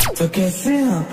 तो कैसे आप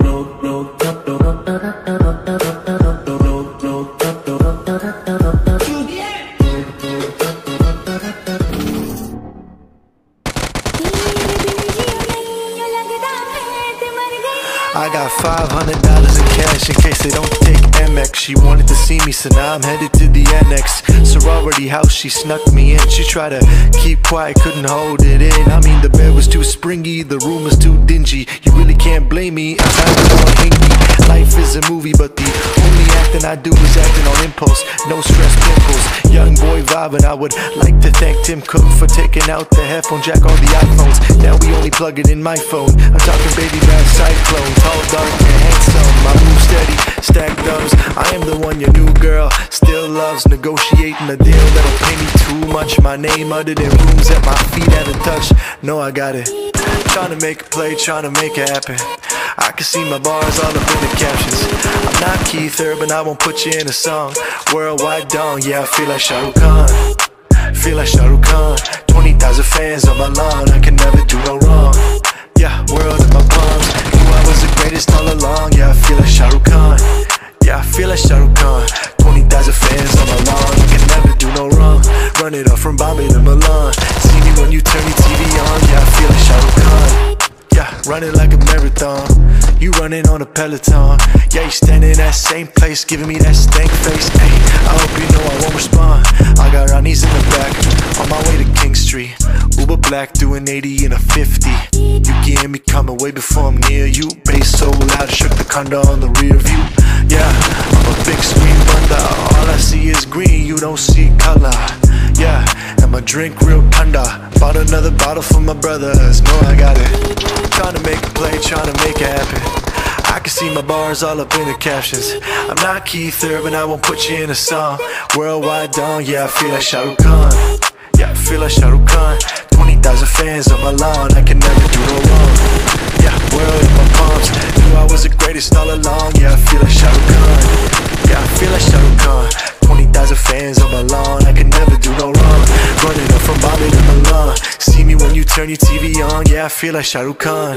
I got $500 in cash in case they don't take Amex. She wanted to see me, so now I'm headed to the annex. Sorority house, she snuck me in. She tried to keep quiet, couldn't hold it in. I mean, the bed was too springy, the room was too dingy. You really can't blame me, I found it all hinky. Life is a movie, but the only acting I do is acting on impulse. No stress pimples, young boy vibing. I would like to thank Tim Cook for taking out the headphone jack on the iPhones. Now we only plug it in my phone. I'm talking baby bad cyclone. Tall, dark, and handsome. I move steady, stack dubs. I am the one your new girl still loves. Negotiating a deal that'll pay me too much. My name under the rooms that my feet haven't touched. No, I got it. Trying to make a play, trying to make it happen. I can see my bars all up in the captions. I'm not Keith Urban, I won't put you in a song. Worldwide dawn, yeah, I feel like Shah Rukh Khan. Feel like Shah Rukh Khan. 20,000 fans on my lawn, I can never do no wrong. Yeah, world in my palms. Knew I was the greatest all along. Yeah, I feel like Shah Rukh Khan. Yeah, I feel like Shah Rukh Khan. 20,000 fans on my lawn, I can never do no wrong. Run it up from Bombay to Milan. See me when you turn your TV on. Yeah, I feel like Shah Rukh Khan. Yeah, running like a marathon. You running on a Peloton. Yeah, you standing in that same place, giving me that stank face. Ay, I hope you know I won't respond. I got Ronnie's in the back, on my way to King Street. Uber black, doing 80 in a 50. You can hear me coming way before I'm near you. Bass so loud, I shook the condo on the rear view. Yeah, I'm a big screen bunda. All I see is green, you don't see color. Yeah, and my drink real tender. Bought another bottle for my brothers. Know I got it. Trying to make a play, trying to make it happen. I can see my bars all up in the captions. I'm not Keith Urban, I won't put you in a song. Worldwide dawn, yeah, I feel like Shah Rukh Khan. Yeah, I feel like Shah Rukh Khan. 20,000 fans on my lawn, I can never do no wrong. Yeah, world in my palms. Knew I was the greatest all along. Yeah, I feel like Shah Rukh Khan. Yeah, I feel like Shah Rukh Khan. 20,000 fans on my lawn, I can never do no wrong. Running up from Bombay to Milan. See me when you turn your TV on. Yeah, I feel like Shah Rukh Khan.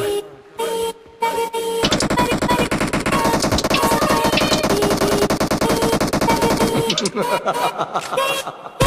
Ha ha ha ha.